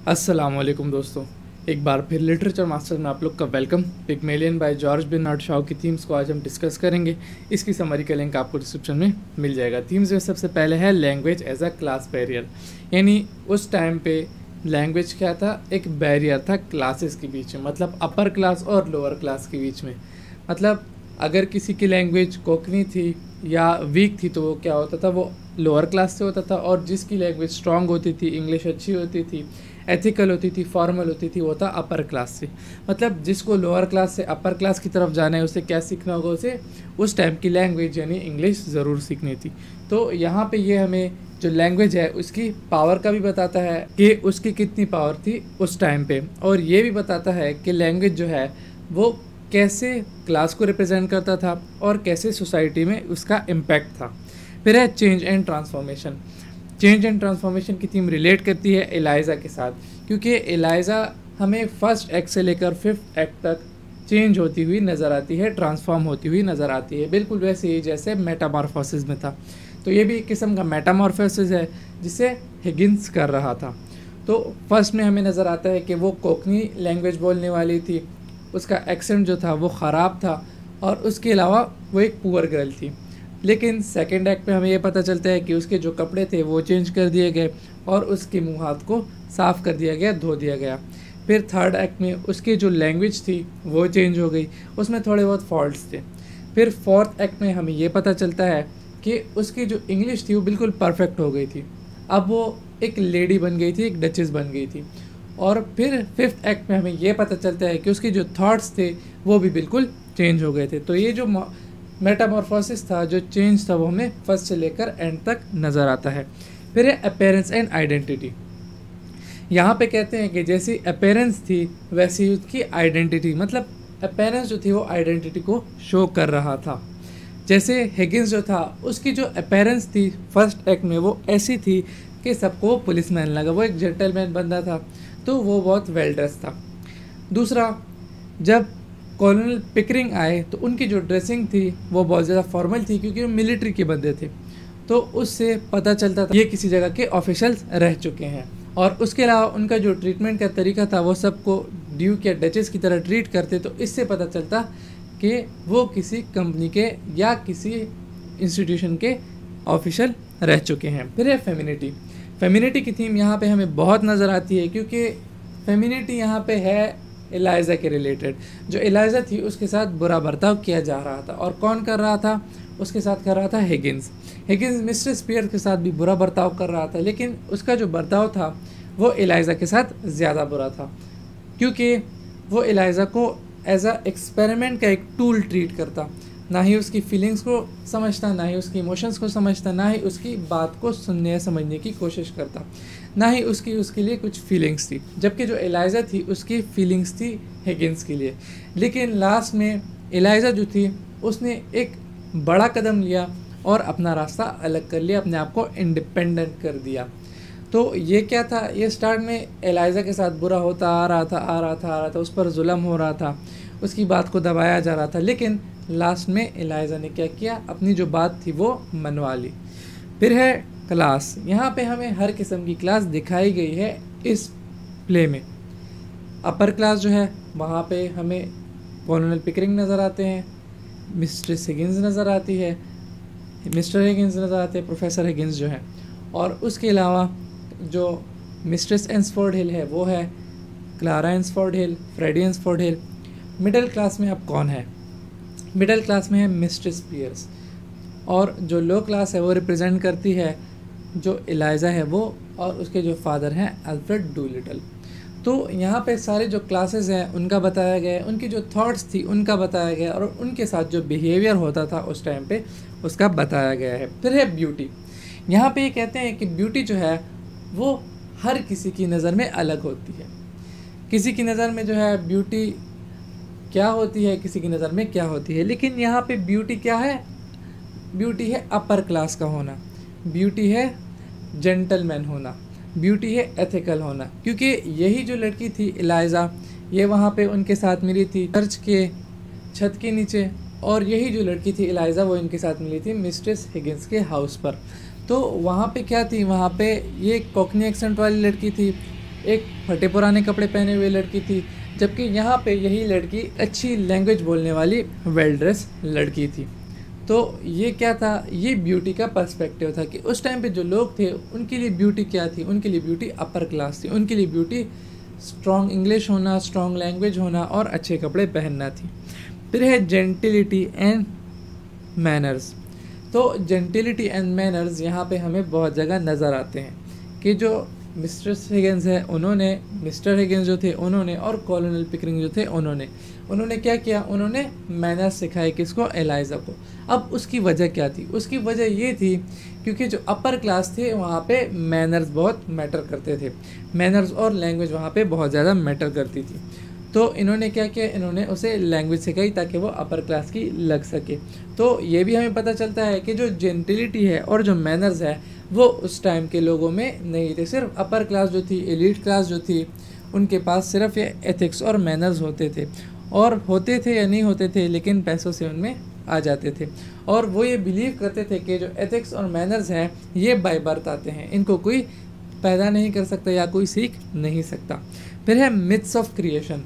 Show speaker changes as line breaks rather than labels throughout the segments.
अस्सलामुअलैकुम दोस्तों, एक बार फिर लिटरेचर मास्टर में आप लोग का welcome. Pygmalion by George Bernard Shaw की थीम्स को आज हम डिस्कस करेंगे। इसकी समरी का लिंक आपको डिस्क्रिप्शन में मिल जाएगा। थीम्स में सबसे पहले है language as a class barrier, यानी उस टाइम पे लैंग्वेज क्या था, एक बैरियर था क्लासेस के बीच में, मतलब अपर क्लास और लोअर क्लास के बीच में। मतलब अगर किसी की लैंग्वेज कोंकणी थी या वीक थी तो वो क्या होता था, वो लोअर क्लास से होता था, और जिसकी लैंग्वेज स्ट्रांग होती थी, इंग्लिश अच्छी होती थी, एथिकल होती थी, फॉर्मल होती थी, वो था अपर क्लास से। मतलब जिसको लोअर क्लास से अपर क्लास की तरफ जाना है उसे क्या सीखना होगा, उसे उस टाइम की लैंग्वेज यानी इंग्लिश ज़रूर सीखनी थी। तो यहाँ पे ये हमें जो लैंग्वेज है उसकी पावर का भी बताता है कि उसकी कितनी पावर थी उस टाइम पे, और ये भी बताता है कि लैंग्वेज जो है वो कैसे क्लास को रिप्रेजेंट करता था और कैसे सोसाइटी में उसका इम्पैक्ट था। फिर है change and transformation. Change and transformation की थीम रिलेट करती है एलाइजा के साथ, क्योंकि एलाइजा हमें फर्स्ट एक्ट से लेकर फिफ्थ एक्ट तक चेंज होती हुई नज़र आती है, ट्रांसफॉर्म होती हुई नज़र आती है, बिल्कुल वैसे ही जैसे मेटामॉर्फोसिस में था। तो ये भी एक किस्म का मेटामॉर्फोसिस है जिसे हिगिंस कर रहा था। तो फर्स्ट में हमें नज़र आता है कि वो कोंकणी लैंग्वेज बोलने वाली थी, उसका एक्सेंट जो था वो ख़राब था, और उसके अलावा वो एक पुअर गर्ल थी। लेकिन सेकेंड एक्ट में हमें ये पता चलता है कि उसके जो कपड़े थे वो चेंज कर दिए गए और उसके मुँह हाथ को साफ़ कर दिया गया, धो दिया गया। फिर थर्ड एक्ट में उसकी जो लैंग्वेज थी वो चेंज हो गई, उसमें थोड़े बहुत फॉल्ट्स थे। फिर फोर्थ एक्ट में हमें ये पता चलता है कि उसकी जो इंग्लिश थी वो बिल्कुल परफेक्ट हो गई थी, अब वो एक लेडी बन गई थी, एक डचेस बन गई थी। और फिर फिफ्थ एक्ट में हमें ये पता चलता है कि उसके जो थॉट्स थे वो भी बिल्कुल चेंज हो गए थे। तो ये जो मेटामॉर्फोसिस था, जो चेंज था, वो हमें फर्स्ट से लेकर एंड तक नज़र आता है। फिर है अपीयरेंस एंड आइडेंटिटी। यहाँ पे कहते हैं कि जैसी अपीयरेंस थी वैसी उसकी आइडेंटिटी, मतलब अपीयरेंस जो थी वो आइडेंटिटी को शो कर रहा था। जैसे हिगिंस जो था उसकी जो अपीयरेंस थी फर्स्ट एक्ट में वो ऐसी थी कि सबको पुलिसमैन लगा, वो एक जेंटलमैन बंदा था, तो वो बहुत वेल ड्रेस था। दूसरा, जब कॉलोनल पिकरिंग आए तो उनकी जो ड्रेसिंग थी वो बहुत ज़्यादा फॉर्मल थी, क्योंकि वो मिलिट्री के बंदे थे, तो उससे पता चलता था ये किसी जगह के ऑफिशियल्स रह चुके हैं। और उसके अलावा उनका जो ट्रीटमेंट का तरीका था वो सबको ड्यूक या डचेस की तरह ट्रीट करते, तो इससे पता चलता कि वो किसी कंपनी के या किसी इंस्टीट्यूशन के ऑफिशियल रह चुके हैं। फिर है फेमिनिटी। फेमिनिटी की थीम यहाँ पे हमें बहुत नज़र आती है, क्योंकि फेमिनिटी यहाँ पे है एलाइजा के रिलेटेड। जो एलाइजा थी उसके साथ बुरा बर्ताव किया जा रहा था, और कौन कर रहा था, उसके साथ कर रहा था हिगिंस। हिगिंस मिस्टर स्पीयर के साथ भी बुरा बर्ताव कर रहा था, लेकिन उसका जो बर्ताव था वो एलाइजा के साथ ज़्यादा बुरा था, क्योंकि वो एलाइजा को एज अ एक्सपेरिमेंट का एक टूल ट्रीट करता, ना ही उसकी फीलिंग्स को समझता, ना ही उसकी इमोशंस को समझता, ना ही उसकी बात को सुनने या समझने की कोशिश करता, ना ही उसके लिए कुछ फीलिंग्स थी। जबकि जो एलाइजा थी उसकी फीलिंग्स थी हिगिंस के लिए। लेकिन लास्ट में एलाइजा जो थी उसने एक बड़ा कदम लिया और अपना रास्ता अलग कर लिया, अपने आप को इंडिपेंडेंट कर दिया। तो ये क्या था, ये स्टार्ट में एलाइजा के साथ बुरा होता आ रहा था, उस पर जुल्म हो रहा था, उसकी बात को दबाया जा रहा था, लेकिन लास्ट में एलाइजा ने क्या किया, अपनी जो बात थी वो मनवा ली। फिर है क्लास। यहाँ पे हमें हर किस्म की क्लास दिखाई गई है इस प्ले में। अपर क्लास जो है वहाँ पे हमें कॉलोनल पिकरिंग नज़र आते हैं, मिस्ट्रेस हिगिंस नज़र आती है, मिस्टर हिगिंस नज़र आते हैं, प्रोफेसर हिगिंस जो है, और उसके अलावा जो मिस्ट्रेस एंसफोर्ड हिल है वो है Clara Eynsford Hill, Freddy Eynsford Hill. Middle class में अब कौन है, मिडिल क्लास में है मिस्ट्रेस पियर्स, और जो लो क्लास है वो रिप्रेजेंट करती है जो एलाइजा है वो, और उसके जो फादर हैं अल्फ्रेड डूलिटल। तो यहाँ पे सारे जो क्लासेस हैं उनका बताया गया है, उनकी जो थॉट्स थी उनका बताया गया है, और उनके साथ जो बिहेवियर होता था उस टाइम पे उसका बताया गया है। फिर है ब्यूटी। यहाँ पे ये कहते हैं कि ब्यूटी जो है वो हर किसी की नज़र में अलग होती है। किसी की नज़र में जो है ब्यूटी क्या होती है, किसी की नज़र में क्या होती है, लेकिन यहाँ पे ब्यूटी क्या है, ब्यूटी है अपर क्लास का होना, ब्यूटी है जेंटलमैन होना, ब्यूटी है एथिकल होना। क्योंकि यही जो लड़की थी एलाइजा, ये वहाँ पे उनके साथ मिली थी चर्च के छत के नीचे, और यही जो लड़की थी एलाइजा वो इनके साथ मिली थी मिस्ट्रेस हिगिंस के हाउस पर। तो वहाँ पे क्या थी, वहाँ पे ये कोंकणी एक्सेंट वाली लड़की थी, एक फटे पुराने कपड़े पहने हुए लड़की थी, जबकि यहाँ पे यही लड़की अच्छी लैंग्वेज बोलने वाली वेल ड्रेस लड़की थी। तो ये क्या था, ये ब्यूटी का पर्सपेक्टिव था कि उस टाइम पे जो लोग थे उनके लिए ब्यूटी क्या थी, उनके लिए ब्यूटी अपर क्लास थी, उनके लिए ब्यूटी स्ट्रॉन्ग इंग्लिश होना, स्ट्रॉन्ग लैंग्वेज होना और अच्छे कपड़े पहनना थी। फिर है जेंटिलिटी एंड मैनर्स। तो जेंटिलिटी एंड मैनर्स यहाँ पे हमें बहुत जगह नज़र आते हैं कि जो मिस्टर हिगिंस है उन्होंने, मिस्टर हिगिंस जो थे उन्होंने, और कॉलोनल पिकरिंग जो थे उन्होंने क्या किया, उन्होंने मैनर्स सिखाए किसको, एलाइजा को। अब उसकी वजह क्या थी, उसकी वजह ये थी क्योंकि जो अपर क्लास थे वहाँ पे मैनर्स बहुत मैटर करते थे, मैनर्स और लैंग्वेज वहाँ पे बहुत ज़्यादा मैटर करती थी। तो इन्होंने क्या किया, इन्होंने उसे लैंग्वेज सिखाई ताकि वो अपर क्लास की लग सके। तो ये भी हमें पता चलता है कि जो जेंटिलिटी है और जो मैनर्स है वो उस टाइम के लोगों में नहीं थे। सिर्फ अपर क्लास जो थी, एलीट क्लास जो थी, उनके पास सिर्फ ये एथिक्स और मैनर्स होते थे, और होते थे या नहीं होते थे लेकिन पैसों से उनमें आ जाते थे। और वो ये बिलीव करते थे कि जो एथिक्स और मैनर्स हैं ये बाय बर्थ आते हैं, इनको कोई पैदा नहीं कर सकता या कोई सीख नहीं सकता। फिर है मिथ्स ऑफ क्रिएशन।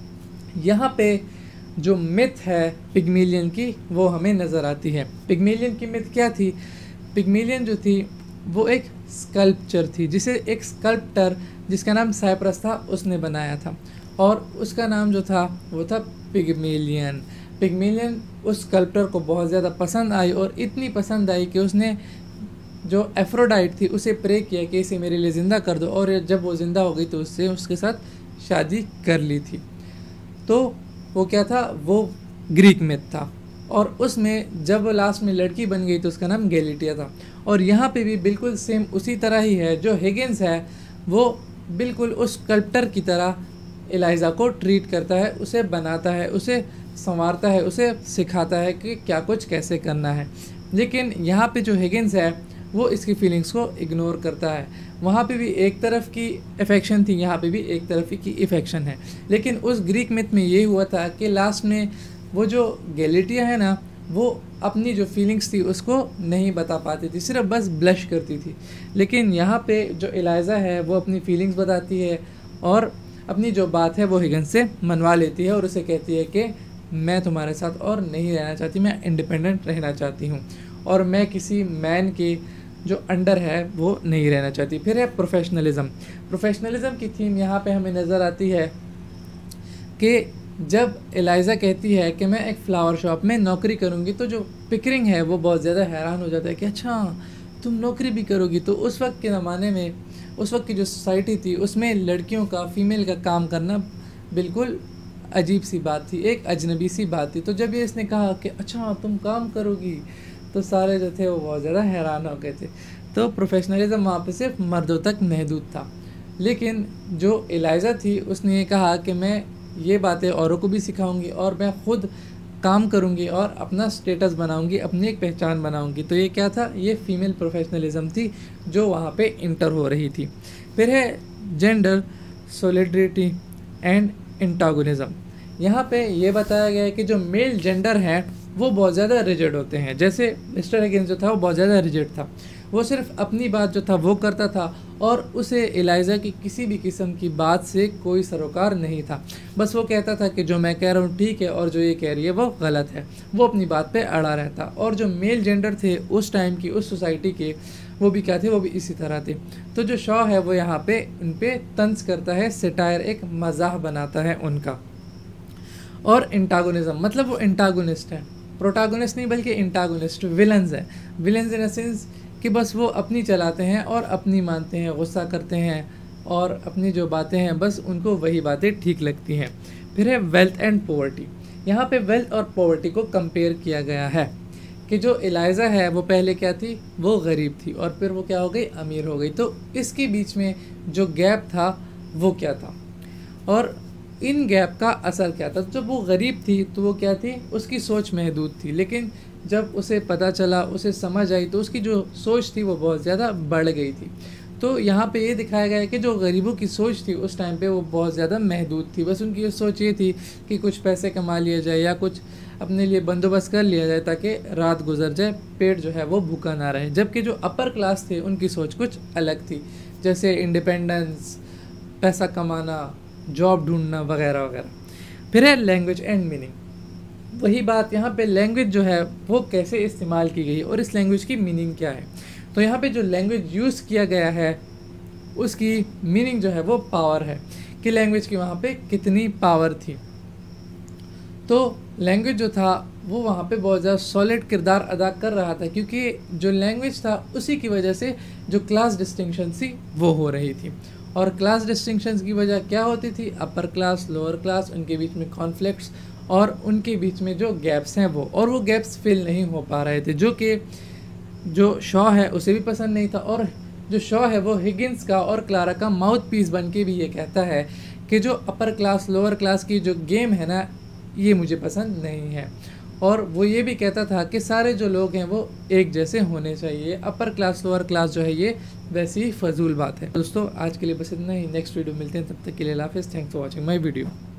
यहाँ पे जो मिथ है पिग्मेलियन की वो हमें नज़र आती है। पिग्मेलियन की मिथ क्या थी, पिग्मेलियन जो थी वो एक स्कल्पचर थी जिसे एक स्कल्प्टर जिसका नाम साइप्रस था उसने बनाया था, और उसका नाम जो था वो था पिग्मेलियन। पिग्मेलियन उस स्कल्प्टर को बहुत ज़्यादा पसंद आई, और इतनी पसंद आई कि उसने जो एफ्रोडाइट थी उसे प्रे किया कि इसे मेरे लिए ज़िंदा कर दो, और जब वो ज़िंदा हो गई तो उससे उसके साथ शादी कर ली थी। तो वो क्या था, वो ग्रीक मिथ था, और उसमें जब लास्ट में लड़की बन गई तो उसका नाम गैलेटिया था। और यहाँ पे भी बिल्कुल सेम उसी तरह ही है, जो हिगिंस है वो बिल्कुल उस स्कल्प्टर की तरह एलाइजा को ट्रीट करता है, उसे बनाता है, उसे संवारता है, उसे सिखाता है कि क्या कुछ कैसे करना है। लेकिन यहाँ पे जो हिगिंस है वो इसकी फीलिंग्स को इग्नोर करता है। वहाँ पे भी एक तरफ की अफेक्शन थी, यहाँ पे भी एक तरफ की इफेक्शन है। लेकिन उस ग्रीक मिथ में ये हुआ था कि लास्ट में वो जो गैलेटिया है ना, वो अपनी जो फीलिंग्स थी उसको नहीं बता पाती थी, सिर्फ बस ब्लश करती थी। लेकिन यहाँ पे जो एलाइजा है वो अपनी फीलिंग्स बताती है, और अपनी जो बात है वो हिगिंस से मनवा लेती है, और उसे कहती है कि मैं तुम्हारे साथ और नहीं रहना चाहती, मैं इंडिपेंडेंट रहना चाहती हूँ, और मैं किसी मैन के जो अंडर है वो नहीं रहना चाहती। फिर है प्रोफेशनलिज्म। प्रोफेशनलिज्म की थीम यहाँ पे हमें नज़र आती है कि जब एलाइजा कहती है कि मैं एक फ्लावर शॉप में नौकरी करूँगी, तो जो पिकरिंग है वो बहुत ज़्यादा हैरान हो जाता है कि अच्छा तुम नौकरी भी करोगी। तो उस वक्त के ज़माने में, उस वक्त की जो सोसाइटी थी उसमें लड़कियों का, फीमेल का काम करना बिल्कुल अजीब सी बात थी, एक अजनबी सी बात थी। तो जब ये इसने कहा कि अच्छा तुम काम करोगी, तो सारे जो थे वो बहुत ज़्यादा हैरान हो गए थे। तो प्रोफेशनलिज्म वहाँ पे सिर्फ मर्दों तक महदूद था। लेकिन जो एलाइजा थी उसने ये कहा कि मैं ये बातें औरों को भी सिखाऊंगी, और मैं खुद काम करूंगी और अपना स्टेटस बनाऊंगी, अपनी एक पहचान बनाऊंगी। तो ये क्या था, ये फीमेल प्रोफेशनलिज्म थी जो वहाँ पे इंटर हो रही थी। फिर है जेंडर सॉलिडरिटी एंड एंटागोनिज्म। यहाँ पे ये बताया गया है कि जो मेल जेंडर है वो बहुत ज़्यादा रिजिड होते हैं। जैसे मिस्टर हिगिंस जो था वो बहुत ज़्यादा रिजिड था, वो सिर्फ अपनी बात जो था वो करता था, और उसे एलाइजा की किसी भी किस्म की बात से कोई सरोकार नहीं था। बस वो कहता था कि जो मैं कह रहा हूँ ठीक है, और जो ये कह रही है वो गलत है, वो अपनी बात पे अड़ा रहता। और जो मेल जेंडर थे उस टाइम की, उस सोसाइटी के, वो भी क्या थे, वो भी इसी तरह थे। तो जो शॉ है वो यहाँ पे उन पे तंज करता है, सेटायर, एक मजाक बनाता है उनका। और एंटागोनिज्म मतलब वो एंटागोनिस्ट है, प्रोटागोनिस्ट नहीं बल्कि एंटागोनिस्ट, विलन्स है। विलन्स इन द सेंस कि बस वो अपनी चलाते हैं और अपनी मानते हैं, गुस्सा करते हैं, और अपनी जो बातें हैं बस उनको वही बातें ठीक लगती हैं। फिर है वेल्थ एंड पॉवर्टी। यहाँ पे वेल्थ और पॉवर्टी को कंपेयर किया गया है कि जो एलाइजा है वो पहले क्या थी, वो गरीब थी, और फिर वो क्या हो गई, अमीर हो गई। तो इसके बीच में जो गैप था वो क्या था, और इन गैप का असर क्या था। जब वो गरीब थी तो वो क्या थी, उसकी सोच महदूद थी, लेकिन जब उसे पता चला, उसे समझ आई, तो उसकी जो सोच थी वो बहुत ज़्यादा बढ़ गई थी। तो यहाँ पे ये दिखाया गया है कि जो गरीबों की सोच थी उस टाइम पे वो बहुत ज़्यादा महदूद थी। बस उनकी सोच ये थी कि कुछ पैसे कमा लिया जाए या कुछ अपने लिए बंदोबस्त कर लिया जाए ताकि रात गुजर जाए, पेट जो है वो भूखा ना रहे। जबकि जो अपर क्लास थे उनकी सोच कुछ अलग थी, जैसे इंडिपेंडेंस, पैसा कमाना, जॉब ढूंढना वगैरह वगैरह। फिर है लैंग्वेज एंड मीनिंग। वही बात यहाँ पे लैंग्वेज जो है वो कैसे इस्तेमाल की गई और इस लैंग्वेज की मीनिंग क्या है। तो यहाँ पे जो लैंग्वेज यूज़ किया गया है उसकी मीनिंग जो है वो पावर है, कि लैंग्वेज की वहाँ पे कितनी पावर थी। तो लैंग्वेज जो था वो वहाँ पे बहुत ज़्यादा सॉलिड किरदार अदा कर रहा था, क्योंकि जो लैंग्वेज था उसी की वजह से जो क्लास डिस्टिंक्शन थी वो हो रही थी। और क्लास डिस्टिंक्शंस की वजह क्या होती थी? अपर क्लास, लोअर क्लास, उनके बीच में कॉन्फ्लिक्ट्स और उनके बीच में जो गैप्स हैं वो गैप्स फिल नहीं हो पा रहे थे, जो कि जो शॉ है उसे भी पसंद नहीं था। और जो शॉ है वो हिगिंस का और क्लारा का माउथ पीस बन के भी ये कहता है कि जो अपर क्लास लोअर क्लास की जो गेम है ना, ये मुझे पसंद नहीं है। और वो ये भी कहता था कि सारे जो लोग हैं वो एक जैसे होने चाहिए, अपर क्लास लोअर क्लास जो है ये वैसी ही फजूल बात है। दोस्तों आज के लिए बस इतना ही, नेक्स्ट वीडियो मिलते हैं, तब तक के लिए अल्लाह हाफिज़। Thanks for watching my video.